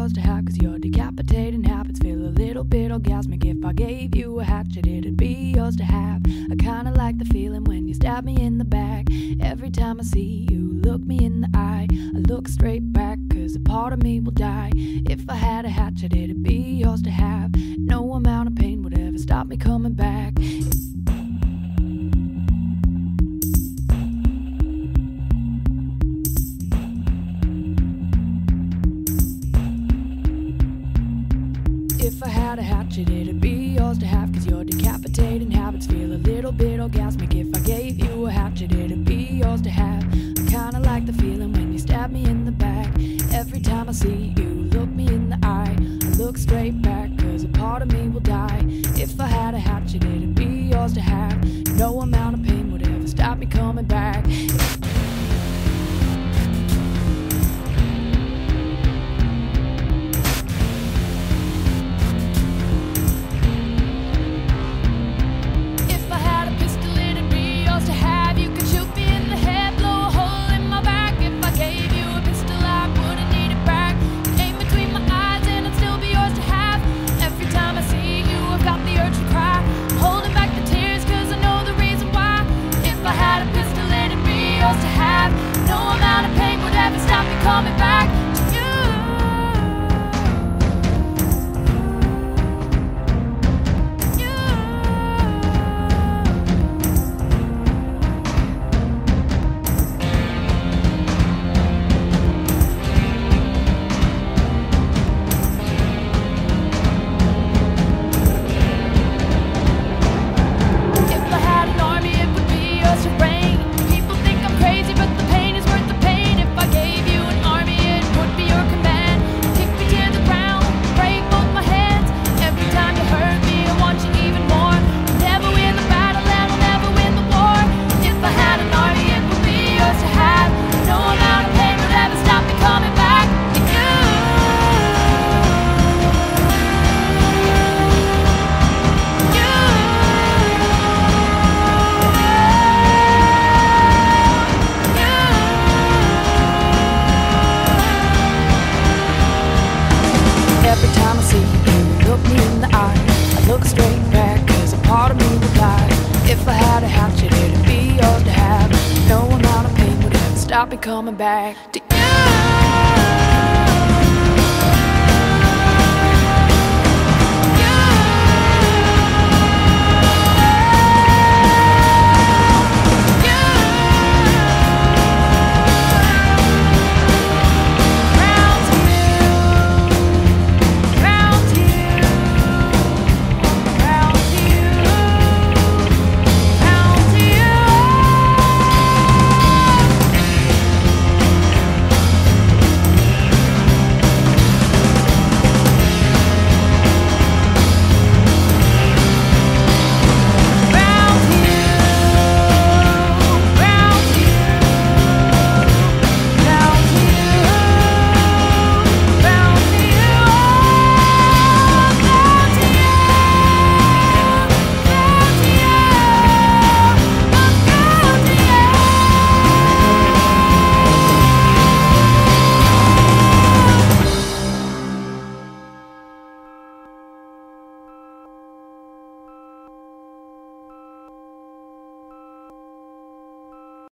yours to have, 'cause your decapitating habits feel a little bit orgasmic. If I gave you a hatchet, it'd be yours to have. I kinda like the feeling when you stab me in the back. Every time I see you look me in the eye, I look straight back, 'cause a part of me will die. If I had a hatchet, it'd be yours to have. No amount of pain would ever stop me coming back. If I had a hatchet, it'd be yours to have, 'cause your decapitating habits feel a little bit orgasmic. If I gave you a hatchet, it'd be yours to have. I kinda like the feeling when you stab me in the back. Every time I see you look me in the eye, I look straight back, 'cause a part of me will die. If I had a hatchet, it'd be yours to have. No amount of pain would ever stop me coming back. Coming back to you. If I had an army, it would be yours to reign. People think I'm crazy, but the pain is worth the pain. If I gave you an army, it would be your command. Kick me to the ground, break both my hands. Every time you hurt me, I want you even more. I'll never win the battle and I'll never win the war. If I had an army, it would be yours to have. No amount of pain would ever stop me coming back to you. Every time I see you look me in the eye, I look straight back, 'cause a part of me will die. If I had a hatchet, it'd be yours to have. No amount of pain would ever stop me coming back to